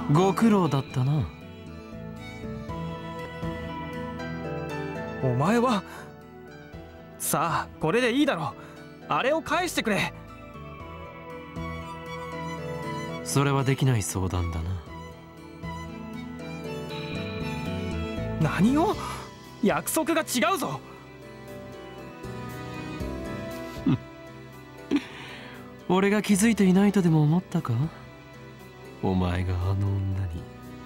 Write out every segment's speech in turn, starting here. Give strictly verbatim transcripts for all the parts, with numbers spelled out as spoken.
ご苦労だったな。 お前は。さあこれでいいだろう。あれを返してくれ。 それはできない相談だな。 何を？約束が違うぞ。 俺が気づいていないとでも思ったか？お前があの女に。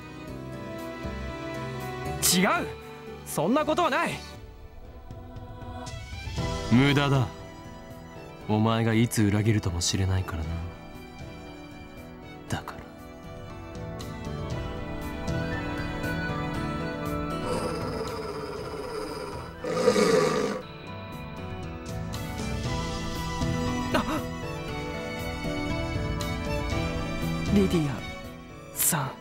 違う、そんなことはない。 無駄だ。お前がいつ裏切るともしれないからな。だからリディアさん。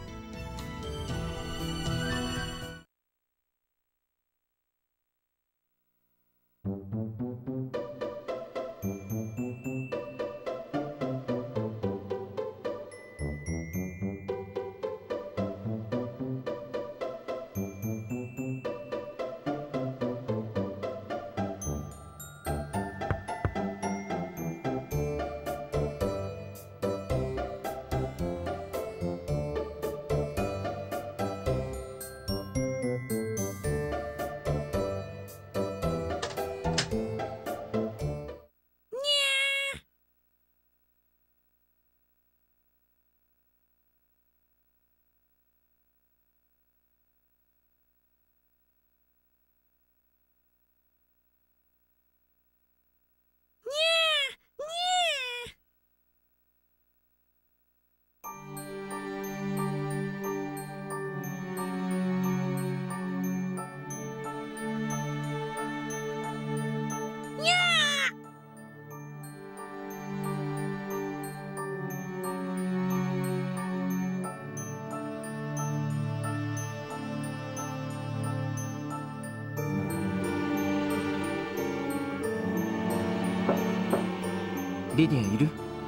リディアいる？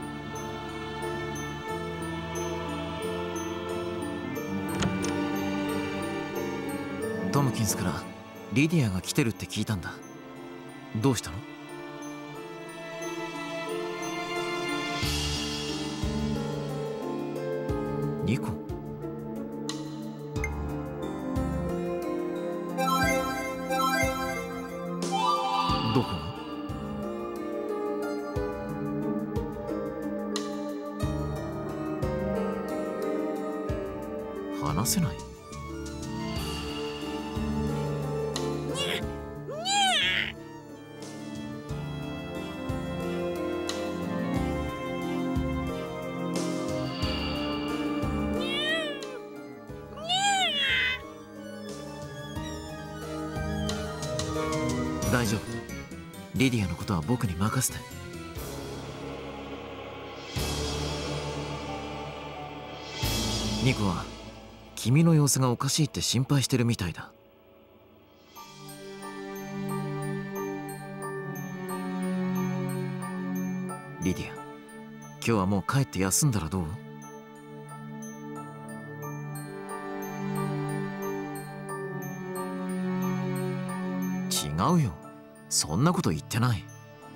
トムキンスからリディアが来てるって聞いたんだ。どうしたの？ニコ？どこが？話せない？大丈夫。リディアのことは僕に任せて。ニコは君の様子がおかしいって心配してるみたいだ。リディア、今日はもう帰って休んだらどう？違うよ、そんなこと言ってない。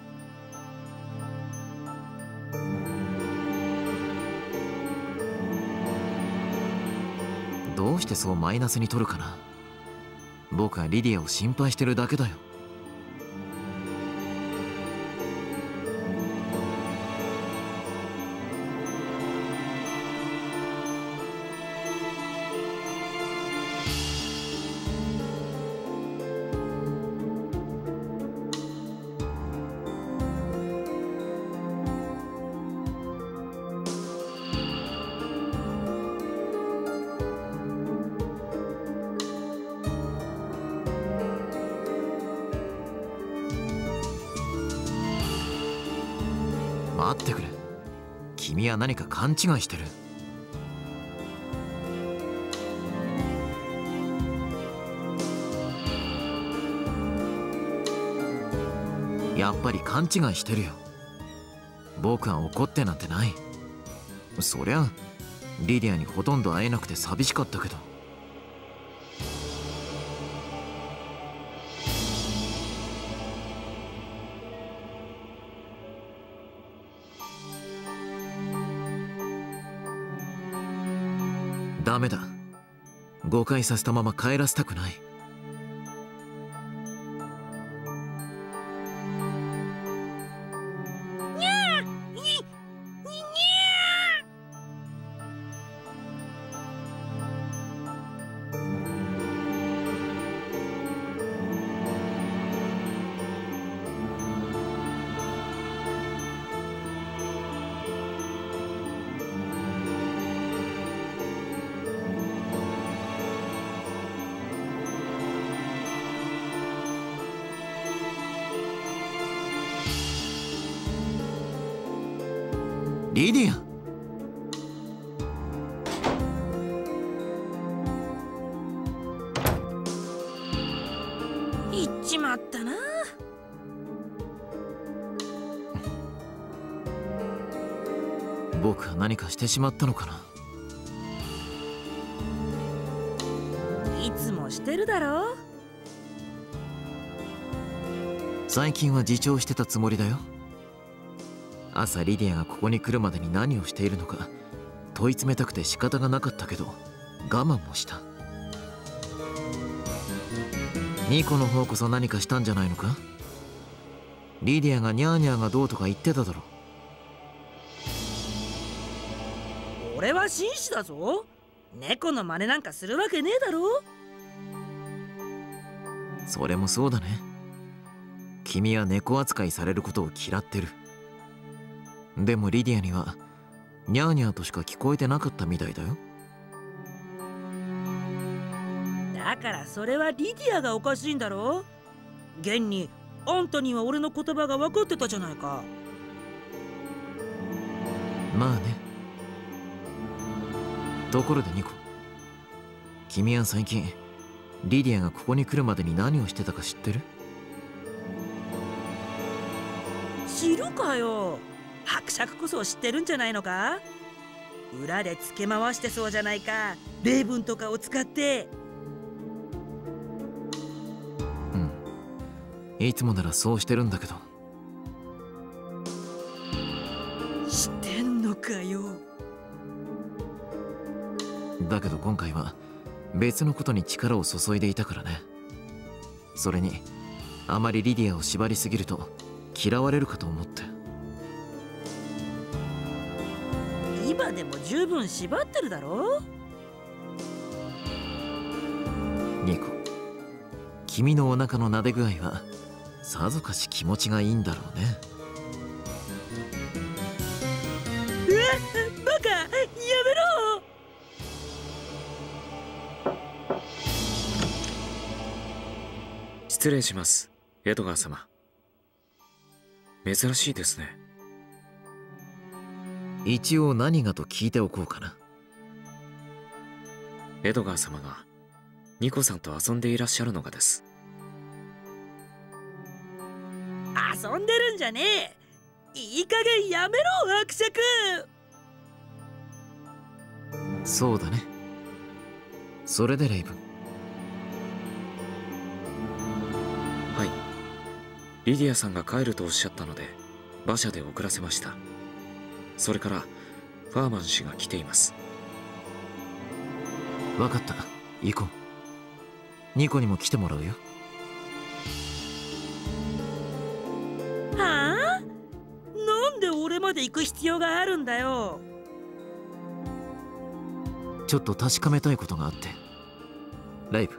どうしてそうマイナスに取るかな。僕はリディアを心配してるだけだよ。待ってくれ。君は何か勘違いしてる。やっぱり勘違いしてるよ。僕は怒ってなんてない。そりゃリディアにほとんど会えなくて寂しかったけど。ダメだ。誤解させたまま帰らせたくない。リディア。 行っちまったな。 僕は何かしてしまったのかな。 いつもしてるだろ。 最近は自重してたつもりだよ。朝リディアがここに来るまでに何をしているのか問い詰めたくて仕方がなかったけど我慢もした。ニコの方こそ何かしたんじゃないのか。リディアがニャーニャーがどうとか言ってただろ。 俺は紳士だぞ。猫の真似なんかするわけねえだろ。 それもそうだね。君は猫扱いされることを嫌ってる。でもリディアにはニャーニャーとしか聞こえてなかったみたいだよ。 だからそれはリディアがおかしいんだろ。現にあんたには俺の言葉が分かってたじゃないか。 まあね。ところでニコ、君は最近リディアがここに来るまでに何をしてたか知ってる？ 知るかよ。伯爵こそ知ってるんじゃないのか。裏でつけ回してそうじゃないか、例文とかを使って。 うん、いつもならそうしてるんだけど。 してんのかよ。 だけど今回は別のことに力を注いでいたからね。それにあまりリディアを縛りすぎると嫌われるかと思って。 今でも十分縛ってるだろ。 ニコ、君のお腹の撫で具合はさぞかし気持ちがいいんだろうね。 うわっ、バカ、やめろ。 失礼します、エドガー様。珍しいですね。 一応何がと聞いておこうかな。 エドガー様がニコさんと遊んでいらっしゃるのがです。 遊んでるんじゃねえ。いい加減やめろ、伯爵。 そうだね。それでレイブン。 はい。リディアさんが帰るとおっしゃったので馬車で遅らせました。それからファーマン氏が来ています。 分かった、行こう。ニコにも来てもらうよ。 はあ？なんで俺まで行く必要があるんだよ。 ちょっと確かめたいことがあって。ライブ。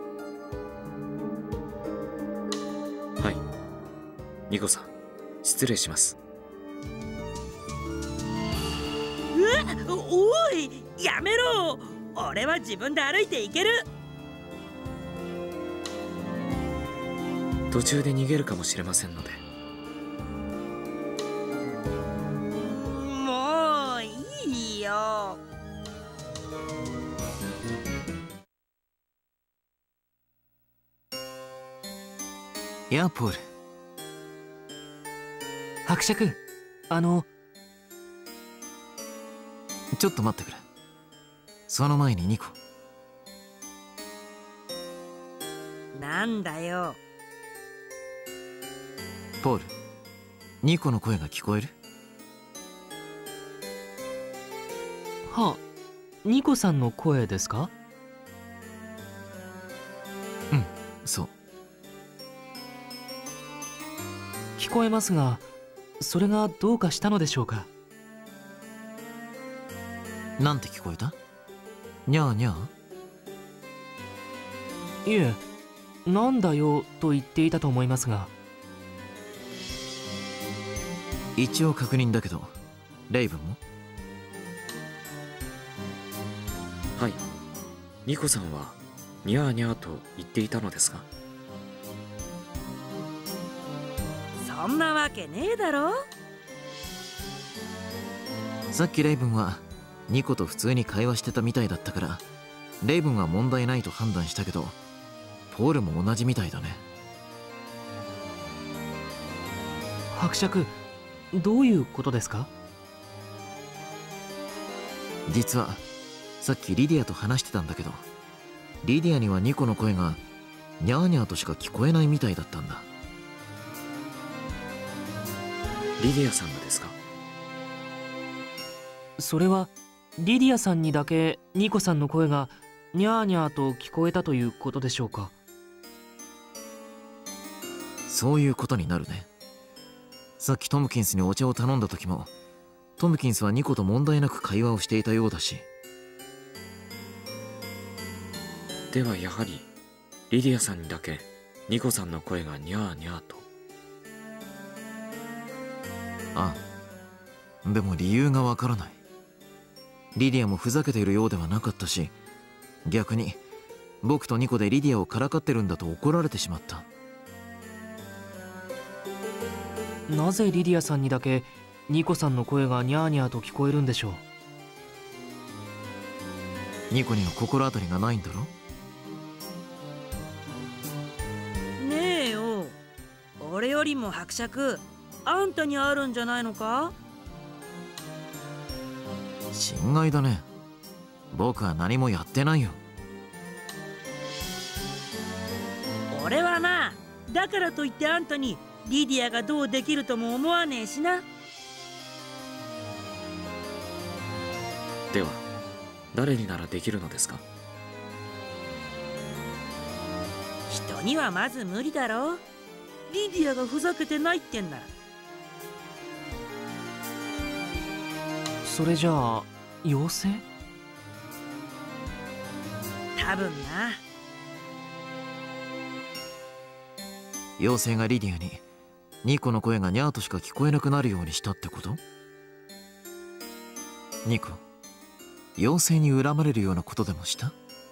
はい。ニコさん、失礼します。 うわ、おい、やめろ。俺は自分で歩いて行ける。 途中で逃げるかもしれませんので。 もういいよ。 やあポール。 伯爵、あのちょっと待ってくれ。 その前にニコ。 なんだよ。 ポール、ニコの声が聞こえる？ はあ、ニコさんの声ですか？ うん、そう。 聞こえますが、それがどうかしたのでしょうか？ なんて聞こえた？にゃーにゃー？ いえ、なんだよと言っていたと思いますが。 一応確認だけど、レイブンも？ はい。ニコさんはニャーニャーと言っていたのですが。 そんなわけねえだろ。 さっきレイブンはニコと普通に会話してたみたいだったから、レイブンは問題ないと判断したけど、ポールも同じみたいだね。 伯爵、どういうことですか？ 実はさっきリディアと話してたんだけど、リディアにはニコの声がニャーニャーとしか聞こえないみたいだったんだ。 リディアさんがですか？ それはリディアさんにだけニコさんの声がニャーニャーと聞こえたということでしょうか？ そういうことになるね。さっきトムキンスにお茶を頼んだ時も、トムキンスはニコと問題なく会話をしていたようだし。 ではやはりリディアさんにだけニコさんの声がニャーニャーと。 ああ、でも理由がわからない。リディアもふざけているようではなかったし、逆に僕とニコでリディアをからかってるんだと怒られてしまった。 なぜリディアさんにだけニコさんの声がニャーニャーと聞こえるんでしょう？ニコには心当たりがないんだろ？ ねえよ、俺よりも伯爵、あんたにあるんじゃないのか？ 心外だね。僕は何もやってないよ。 俺はな、だからといってあんたにリディアがどうできるとも思わねえしな。 では誰にならできるのですか？ 人にはまず無理だろ。リディアがふざけてないってんなら。 それじゃあ妖精？ 多分な。 妖精がリディアにニコの声がニャーとしか聞こえなくなるようにしたってこと？ニコ、妖精に恨まれるようなことでもした？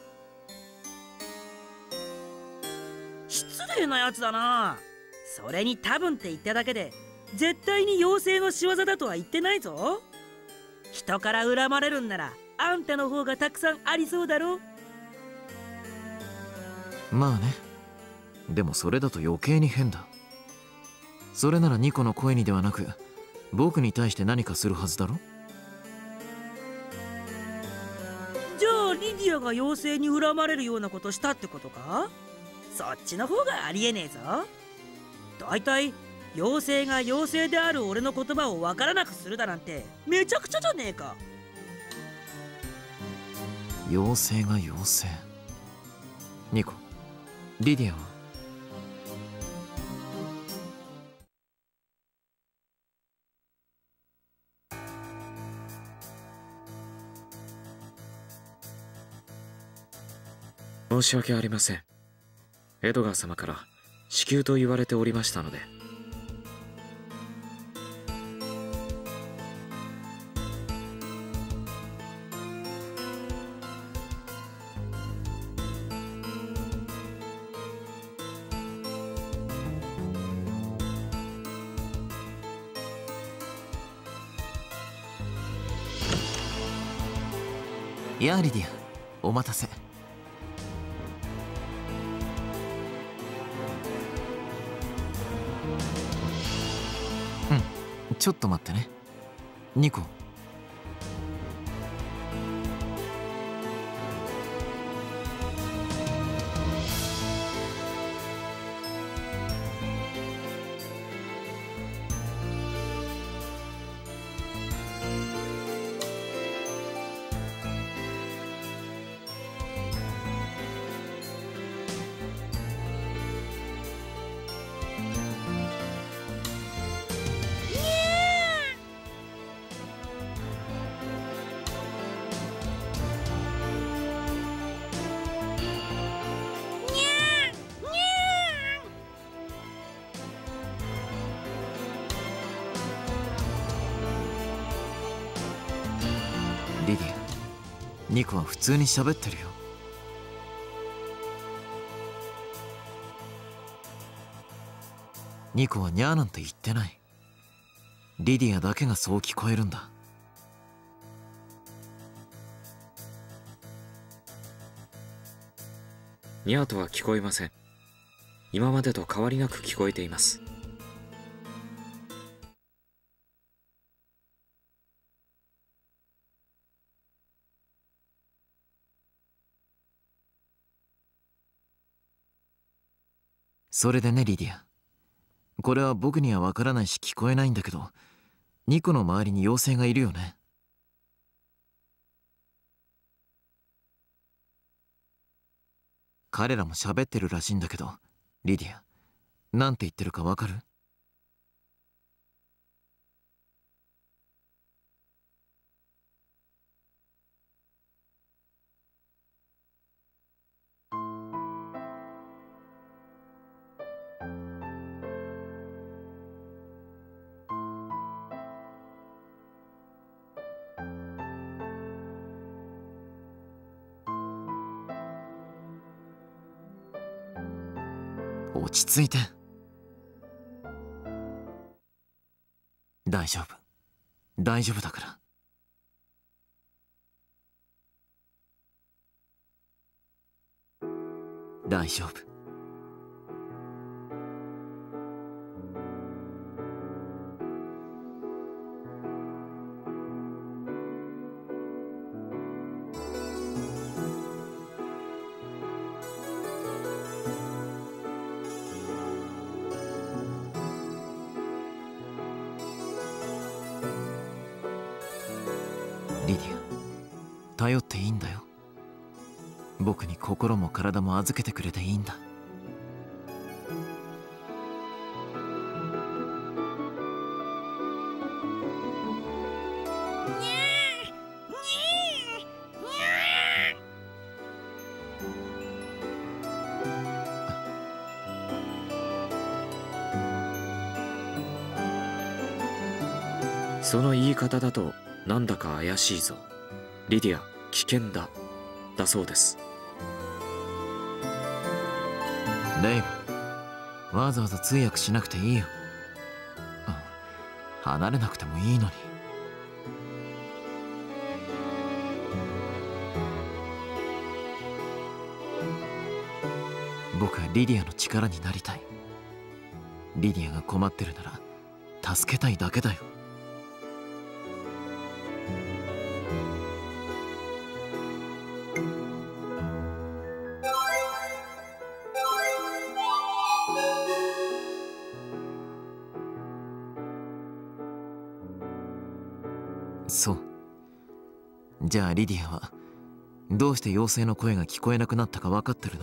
失礼なやつだな。それに多分って言っただけで絶対に妖精の仕業だとは言ってないぞ。人から恨まれるんならあんたの方がたくさんありそうだろ。 まあね。でもそれだと余計に変だ。それならニコの声にではなく僕に対して何かするはずだろ。 じゃあリディアが妖精に恨まれるようなことしたってことか？そっちの方がありえねえぞ。だいたい妖精が妖精である俺の言葉をわからなくするだなんてめちゃくちゃじゃねえか。 妖精が妖精。ニコ、リディアは？ 申し訳ありません。エドガー様から至急と言われておりましたので。 やあリディア、お待たせ。うん、ちょっと待ってね。ニコ。 リディア、ニコは普通に喋ってるよ。ニコはニャーなんて言ってない。リディアだけがそう聞こえるんだ。 ニャーとは聞こえません。今までと変わりなく聞こえています。 それでね、リディア。これは僕にはわからないし聞こえないんだけど、ニコの周りに妖精がいるよね。彼らも喋ってるらしいんだけど、リディア、なんて言ってるかわかる？落ち着いて。大丈夫。大丈夫だから。大丈夫。リディア、頼っていいんだよ。僕に心も体も預けてくれていいんだ。 その言い方だとなんだか怪しいぞ。リディア、危険だ。だそうです。 レイブ、わざわざ通訳しなくていいよ。離れなくてもいいのに。僕はリディアの力になりたい。リディアが困ってるなら助けたいだけだよ。そう。じゃあリディアはどうして妖精の声が聞こえなくなったか分かってるの？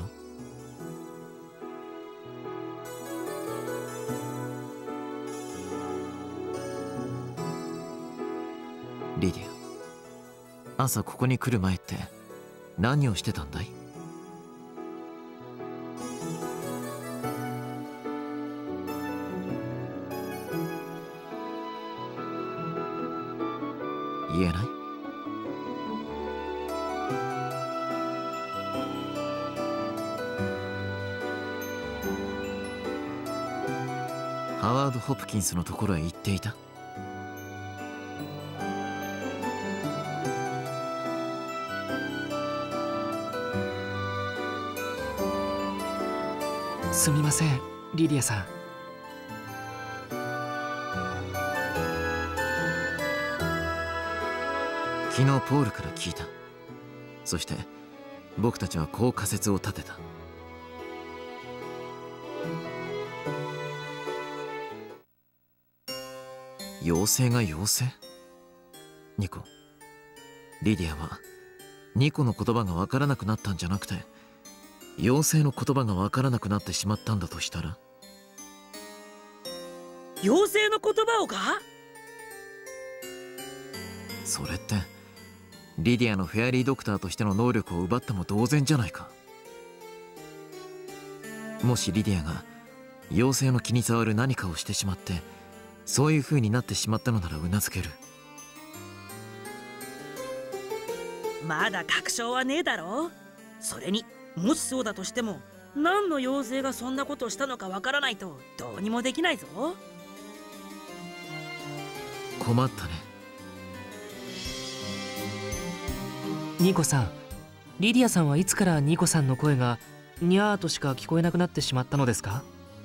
リディア、朝ここに来る前って何をしてたんだい？言えない？ハワード・ホプキンスのところへ行っていた？ すみません、リディアさん。 昨日ポールから聞いた。そして僕たちはこう仮説を立てた。妖精が妖精？ニコ、リディアはニコの言葉がわからなくなったんじゃなくて妖精の言葉がわからなくなってしまったんだとしたら？ 妖精の言葉をか？ それってリディアのフェアリードクターとしての能力を奪っても同然じゃないか。もしリディアが妖精の気に障る何かをしてしまってそういう風になってしまったのならうなずける。 まだ確証はねえだろ。それにもしそうだとしても何の妖精がそんなことをしたのかわからないとどうにもできないぞ。 困ったね。 ニコさん、リディアさんはいつからニコさんの声がニャーとしか聞こえなくなってしまったのですか？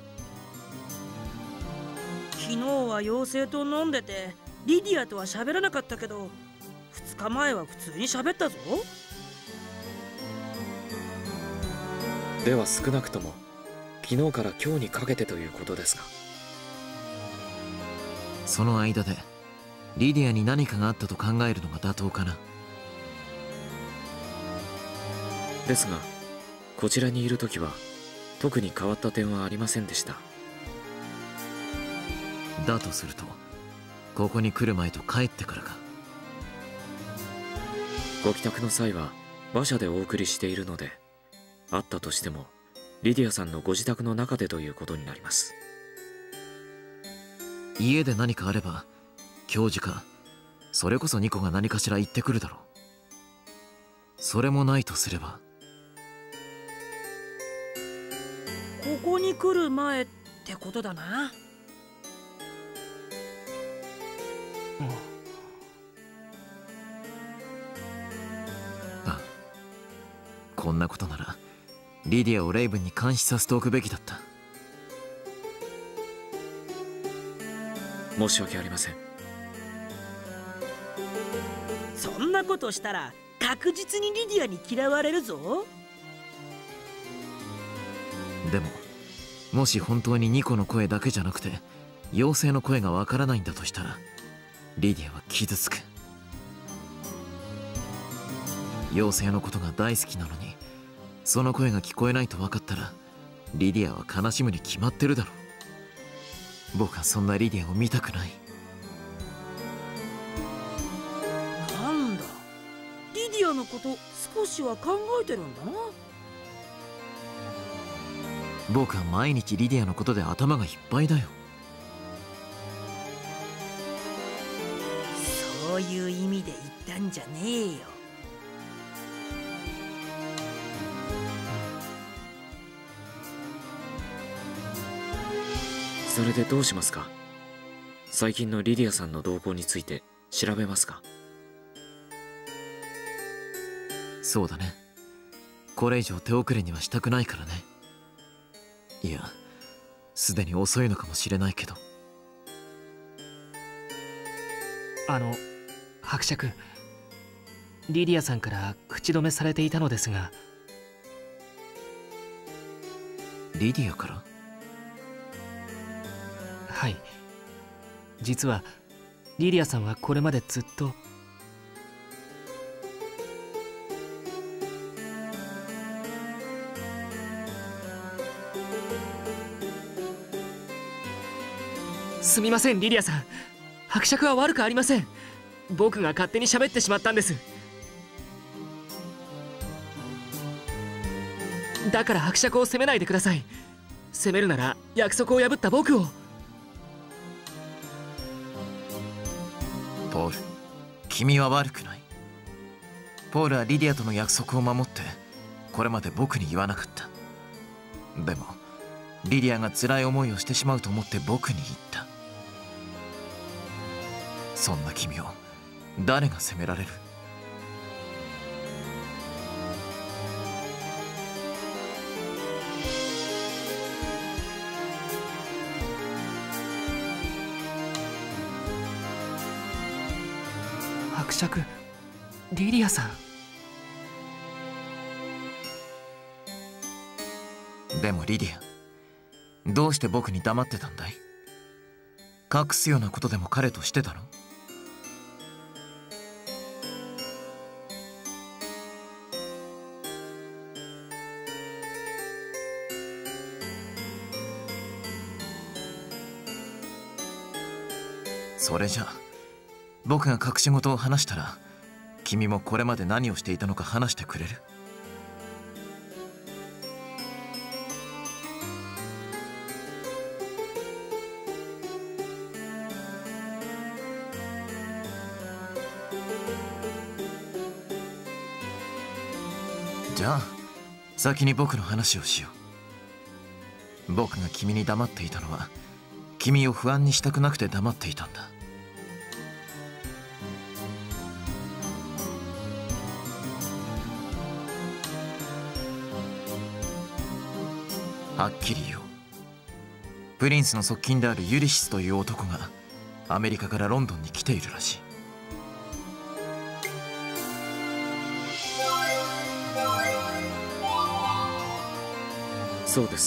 昨日は妖精と飲んでてリディアとは喋らなかったけど、ふつかまえは普通に喋ったぞ。 では少なくとも昨日から今日にかけてということですか。 その間でリディアに何かがあったと考えるのが妥当かな。 ですがこちらにいる時は特に変わった点はありませんでした。 だとするとここに来る前と帰ってからか。 ご帰宅の際は馬車でお送りしているので、あったとしてもリディアさんのご自宅の中でということになります。 家で何かあれば教授かそれこそニコが何かしら言ってくるだろう。それもないとすればここに来る前ってことだな。 ああ、こんなことならリディアをレイブンに監視させておくべきだった。 申し訳ありません。 そんなことしたら確実にリディアに嫌われるぞ。 でももし本当にニコの声だけじゃなくて妖精の声がわからないんだとしたらリディアは傷つく。妖精のことが大好きなのにその声が聞こえないと分かったらリディアは悲しむに決まってるだろう。僕はそんなリディアを見たくない。 なんだ、リディアのこと少しは考えてるんだな。 僕は毎日リディアのことで頭がいっぱいだよ。 そういう意味で言ったんじゃねえよ。 それでどうしますか。最近のリディアさんの動向について調べますか。 そうだね。これ以上手遅れにはしたくないからね。いや、すでに遅いのかもしれないけど。 あの伯爵、リディアさんから口止めされていたのですが。 リディアから？ はい、実はリディアさんはこれまでずっとすみません。リディアさん、伯爵は悪くありません。僕が勝手に喋ってしまったんです。だから伯爵を責めないでください。責めるなら約束を破った僕を。 ポール、君は悪くない。ポールはリディアとの約束を守ってこれまで僕に言わなかった。でもリディアが辛い思いをしてしまうと思って僕に言った。そんな君を誰が責められる？ 伯爵、リディアさん。でもリディア、どうして僕に黙ってたんだい？隠すようなことでも彼としてたの？それじゃあ僕が隠し事を話したら君もこれまで何をしていたのか話してくれる？ じゃあ先に僕の話をしよう。僕が君に黙っていたのは君を不安にしたくなくて黙っていたんだ。はっきり言おう。プリンスの側近であるユリシスという男がアメリカからロンドンに来ているらしい。 そうです。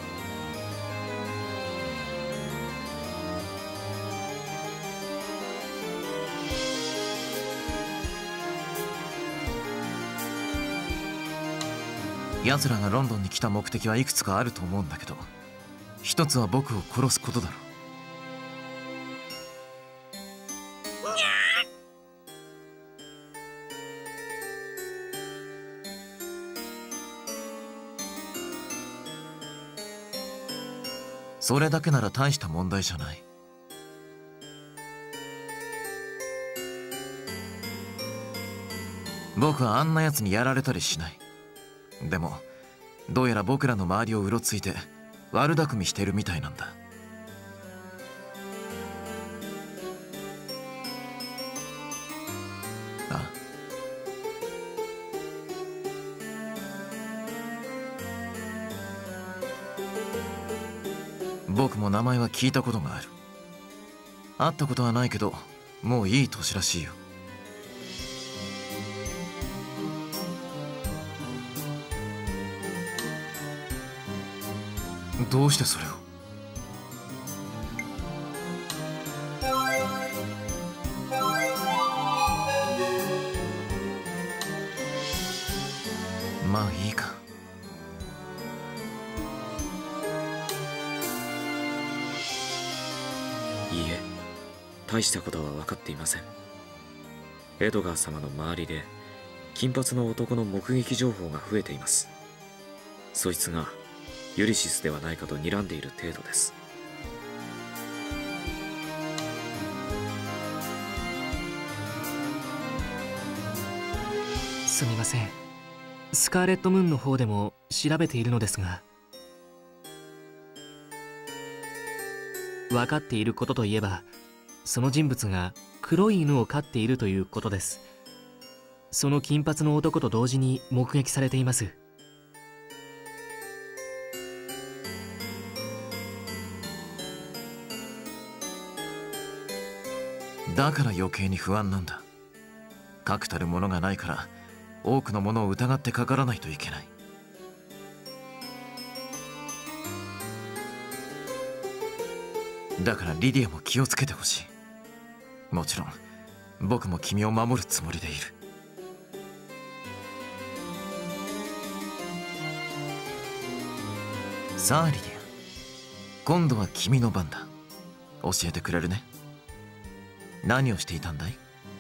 奴らがロンドンに来た目的はいくつかあると思うんだけど、一つは僕を殺すことだろう。それだけなら大した問題じゃない。僕はあんな奴にやられたりしない。でもどうやら僕らの周りをうろついて悪巧みしてるみたいなんだ。ああ、僕も名前は聞いたことがある。会ったことはないけどもういい年らしいよ。どうしてそれを？まあいいか。 いいえ、大したことは分かっていません。エドガー様の周りで金髪の男の目撃情報が増えています。そいつがユリシスではないかと睨んでいる程度です。 すみません。スカーレットムーンの方でも調べているのですが、分かっていることといえば、その人物が黒い犬を飼っているということです。その金髪の男と同時に目撃されています。 だから余計に不安なんだ。確たるものがないから多くのものを疑ってかからないといけない。だからリディアも気をつけてほしい。もちろん僕も君を守るつもりでいる。さあリディア、今度は君の番だ。教えてくれるね。何をしていたんだい？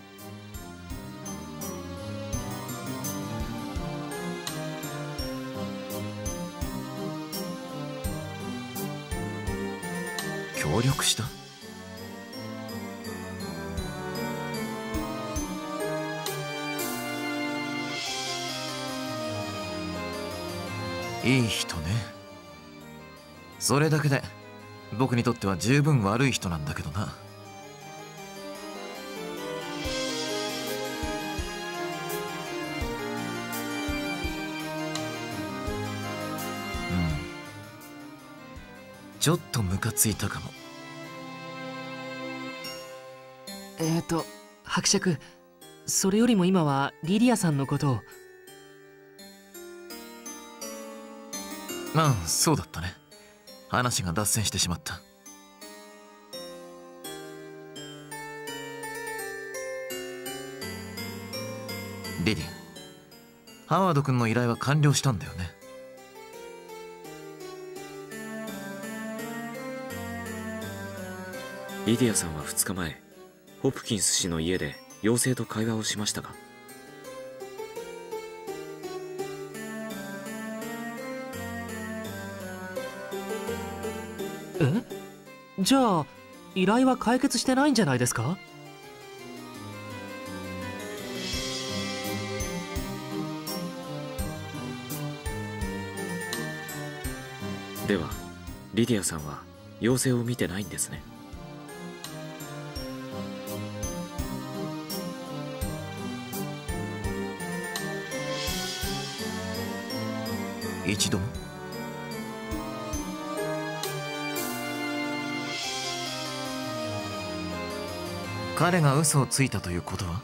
協力した？いい人ね。それだけで僕にとっては十分悪い人なんだけどな。ちょっとムカついたかも。 えーと伯爵、それよりも今はリディアさんのことを。 ああ、そうだったね。話が脱線してしまった。リディア、ハワード君の依頼は完了したんだよね。 リディアさんはふつかまえ、ホプキンス氏の家で妖精と会話をしましたが。 え？じゃあ依頼は解決してないんじゃないですか？ ではリディアさんは妖精を見てないんですね。 一度も。彼が嘘をついたということは？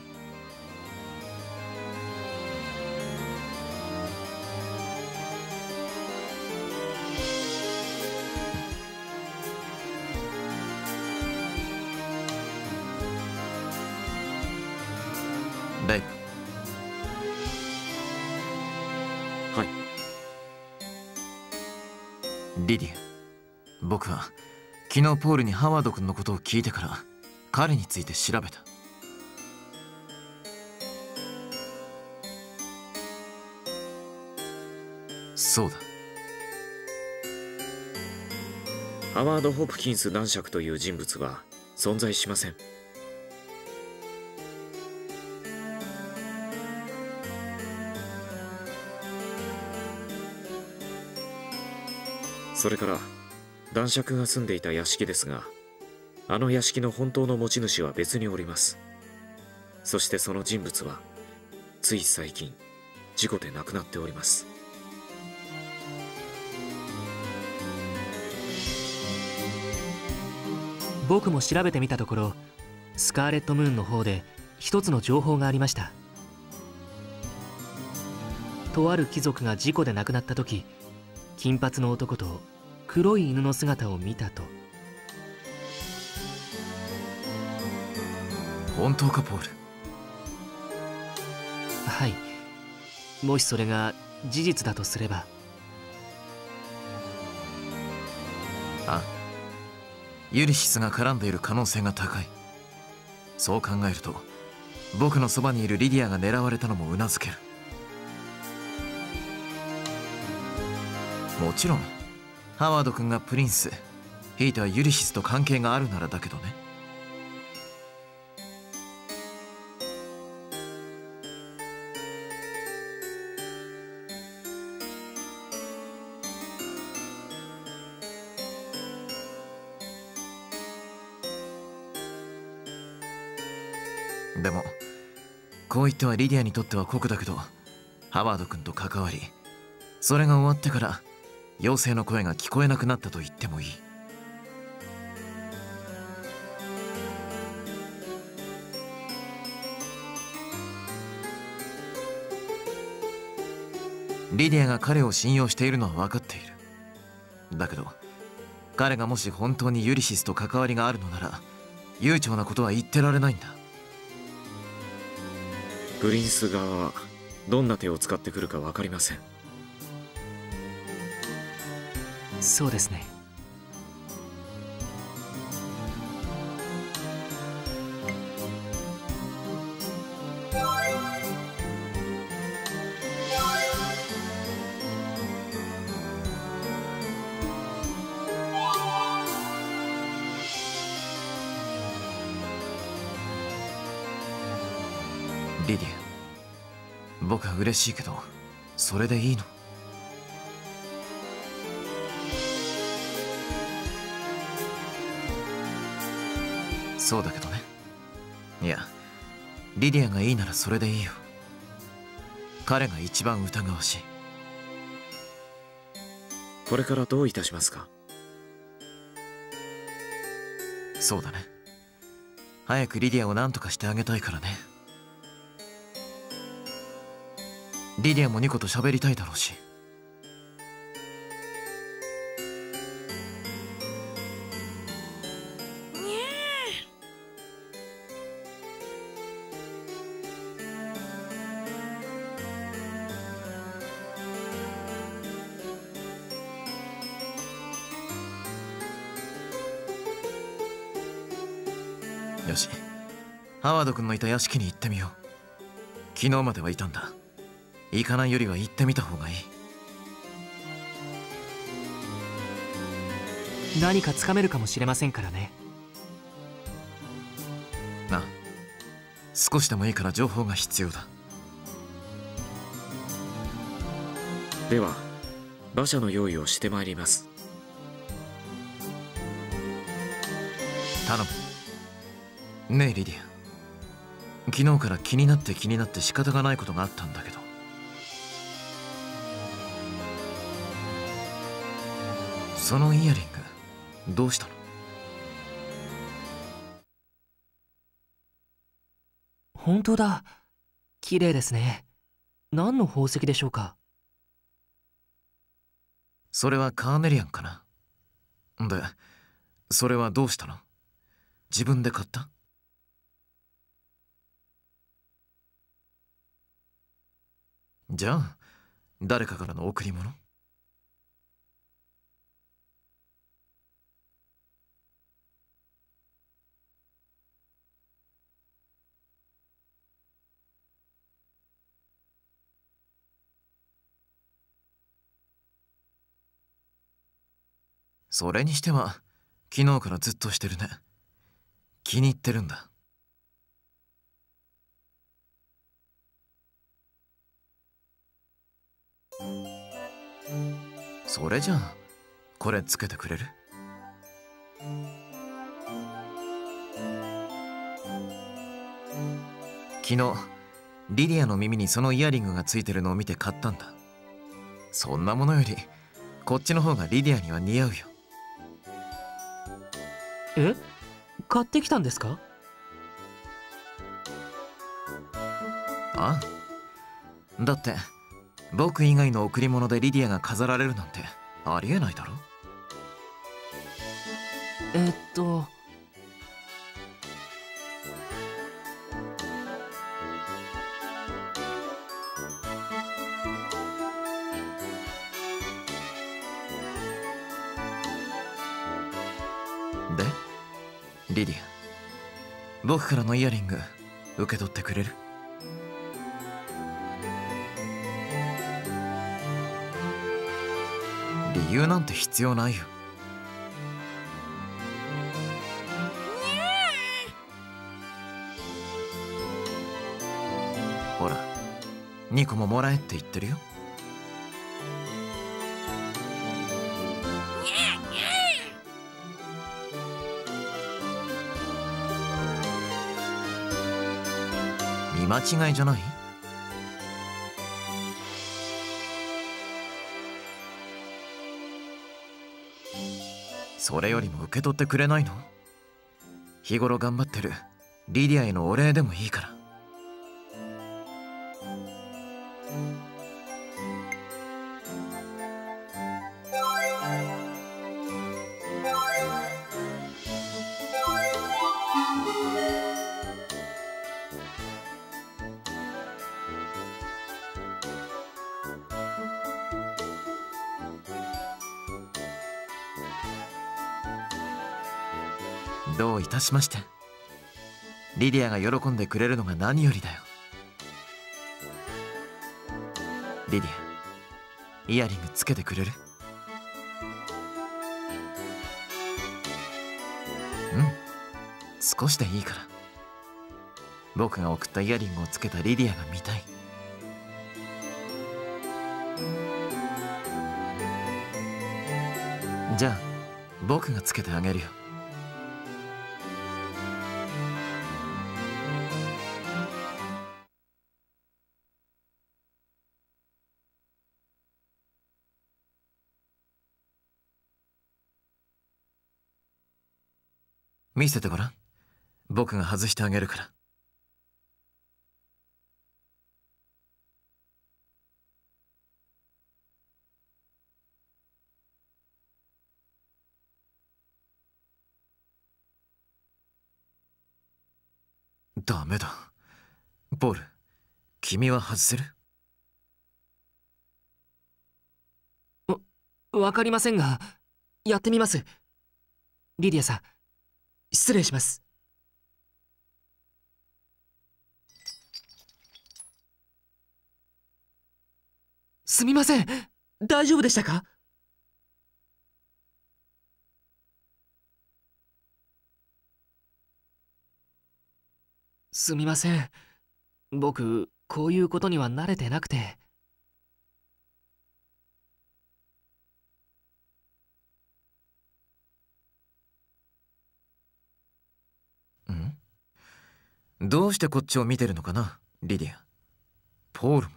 レイブ。 はい。 リディア、僕は昨日ポールにハワード君のことを聞いてから彼について調べた。そうだ。 ハワード・ホプキンス男爵という人物は存在しません。それから男爵が住んでいた屋敷ですが、あの屋敷の本当の持ち主は別におります。そしてその人物はつい最近事故で亡くなっております。 僕も調べてみたところ、スカーレットムーンの方で一つの情報がありました。とある貴族が事故で亡くなった時、金髪の男と黒い犬の姿を見たと。 本当かポール？ はい。もしそれが事実だとすれば。 ああ、ユリシスが絡んでいる可能性が高い。そう考えると僕のそばにいるリディアが狙われたのもうなずける。もちろんハワード君がプリンス、ひいてはユリシスと関係があるならだけどね。でもこう言ってはリディアにとっては酷だけど、ハワード君と関わり、それが終わってから妖精の声が聞こえなくなったと言ってもいい。リディアが彼を信用しているのは分かっている。だけど彼がもし本当にユリシスと関わりがあるのなら悠長なことは言ってられないんだ。 プリンス側はどんな手を使ってくるか分かりません。 そうですね。 リディア、僕は嬉しいけどそれでいいの？そうだけどね。いや、リディアがいいならそれでいいよ。彼が一番疑わしい。 これからどういたしますか？ そうだね。早くリディアを何とかしてあげたいからね。リディアもニコと喋りたいだろうし。よし、ハワード君のいた屋敷に行ってみよう。昨日まではいたんだ。行かないよりは行ってみた方がいい。 何かつかめるかもしれませんからね。 なあ、少しでもいいから情報が必要だ。 では馬車の用意をしてまいります。 頼む。ねえリディア、昨日から気になって気になって仕方がないことがあったんだけど。そのイヤリングどうしたの？ 本当だ。綺麗ですね。何の宝石でしょうか？ それはカーネリアンかな。で、それはどうしたの？自分で買った？じゃあ誰かからの贈り物？それにしては昨日からずっとしてるね。気に入ってるんだ。それじゃあこれつけてくれる？昨日リリアの耳にそのイヤリングがついてるのを見て買ったんだ。そんなものよりこっちの方がリディアには似合うよ。 え？買ってきたんですか？ ああ、だって僕以外の贈り物でリディアが飾られるなんてありえないだろ。 えっとでリディア、僕からのイヤリング受け取ってくれる？理由なんて必要ないよ。ほらニコももらえって言ってるよ。見間違いじゃない？それよりも受け取ってくれないの？日頃頑張ってるリディアへのお礼でもいいから。どういたしまして。リディアが喜んでくれるのが何よりだよ。リディア、イヤリングつけてくれる？うん、少しでいいから。僕が送ったイヤリングをつけたリディアが見たい。じゃあ僕がつけてあげるよ。見せてごらん。僕が外してあげるから。ダメだ。ポール、君は外せる？ わかりませんが、やってみます。リディアさん、失礼します。すみません。大丈夫でしたか？すみません。僕、こういうことには慣れてなくて。 どうしてこっちを見てるのかな、リディア。ポール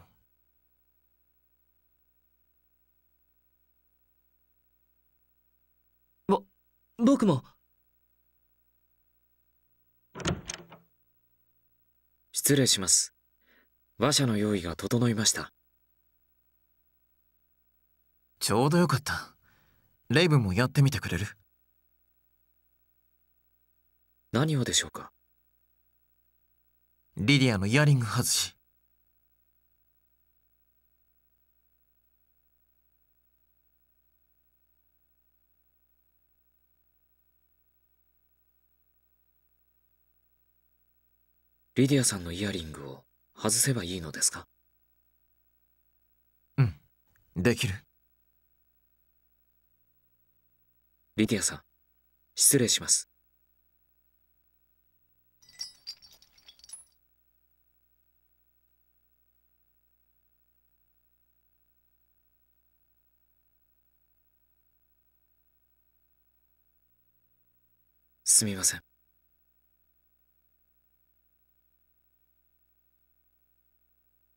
も。 ぼ僕も。 失礼します。馬車の用意が整いました。 ちょうどよかった。レイブンもやってみてくれる？ 何をでしょうか？ リディアのイヤリング外し。 リディアさんのイヤリングを外せばいいのですか？ うん、できる。 リディアさん、失礼します。すみません。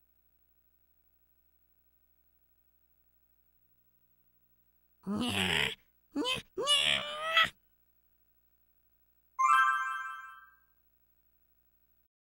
にゃ